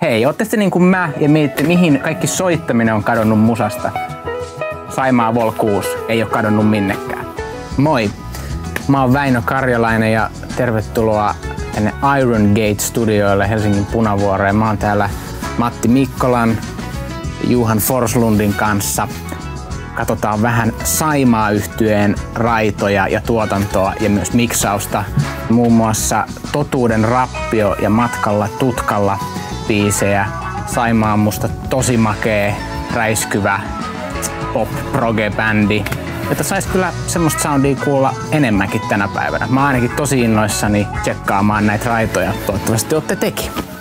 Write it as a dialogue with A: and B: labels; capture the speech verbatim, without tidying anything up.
A: Hei, ootte te niin kuin mä ja mietitte, mihin kaikki soittaminen on kadonnut musasta? Saimaa Vol kuusi ei ole kadonnut minnekään. Moi! Mä oon Väinö Karjalainen ja tervetuloa tänne Iron Gate-studioille Helsingin Punavuoreen. Mä oon täällä Matti Mikkolan, Johan Forslundin kanssa. Katsotaan vähän Saimaa-yhtyeen raitoja ja tuotantoa ja myös miksausta. Muun muassa Totuuden rappio ja Matkalla tutkalla biisejä. Saimaa on musta tosi makee, räiskyvä pop-proge-bändi, jota sais kyllä semmoista soundia kuulla enemmänkin tänä päivänä. Mä oon ainakin tosi innoissani tsekkaamaan näitä raitoja. Toivottavasti ootte tekin.